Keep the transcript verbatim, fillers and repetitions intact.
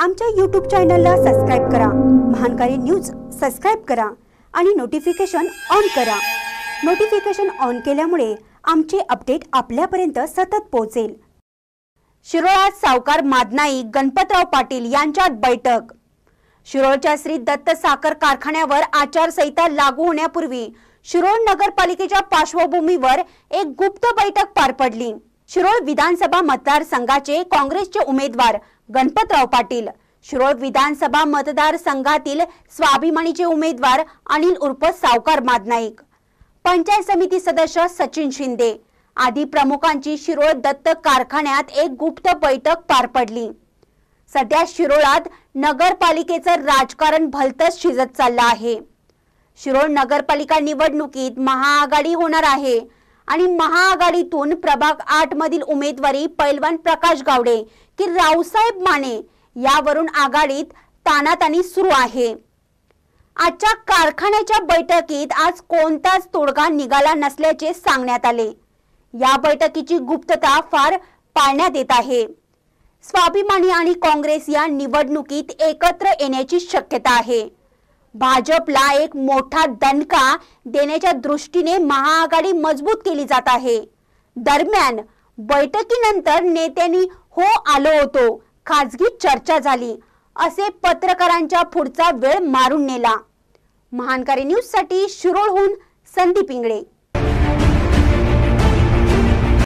आमच्या यूट्यूब चॅनलला सबस्क्राइब करा, महानकारी न्यूज सबस्क्राइब करा आणि नोटिफिकेशन ऑन करा। नोटिफिकेशन ऑन केल्यामुळे आमचे अपडेट आपल्यापर्यंत सतत पोहोचेल। शिरोळात सावकार मादनाई गणपतराव पाटील यांच्यात बैठक। शिरोळच्या श्री दत्त साखर कारखान्यावर आचारसंहिता लागू होण्यापूर्वी शिरोळ नगरपालिकेच्या पार्श्वभूमीवर एक गुप्त बैठक पार पडली। शिरोळ विधानसभा मतदारसंघाचे काँग्रेसचे उमेदवार गणपतराव पाटील, शिरोळ विधानसभा मतदारसंघातील स्वाभिमानीचे उमेदवार अनिल उर्फ सावकार मादनाईक, पंचायत समिती सदस्य सचिन शिंदे आदी प्रमुखांची शिरोळ दत्त कारखान्यात एक गुप्त बैठक पार पडली। सध्या शिरोळात नगरपालिकेचं राजकारण भलतंच शिजत चाललं आहे। शिरोळ नगरपालिका निवडणुकीत महाआघाडी होणार आहे आणि महाआघाडीतून प्रभाग आठ मधील उमेदवारी पैलवान प्रकाश गावडे की रावसाहेब माने यावरून आघाडीत तानातानी सुरू आहे। आजच्या कारखान्याच्या बैठकीत आज कोणताच तोडगा निघाला नसल्याचे सांगण्यात आले। या बैठकीची गुप्तता फार पाळण्यात येत आहे। स्वाभिमानी आणि काँग्रेस या निवडणुकीत एकत्र येण्याची शक्यता आहे। भाजपला एक मोठा दणका देण्याच्या दृष्टीने महाआघाडी मजबूत केली जात आहे। दरम्यान बैठकीनंतर नेत्यांनी हो आलो होतो, खाजगी चर्चा झाली असे पत्रकारांच्या पुढचा वेळ मारून नेला। महानकारी न्यूज साठी शिरोळहून संदीप इंगळे।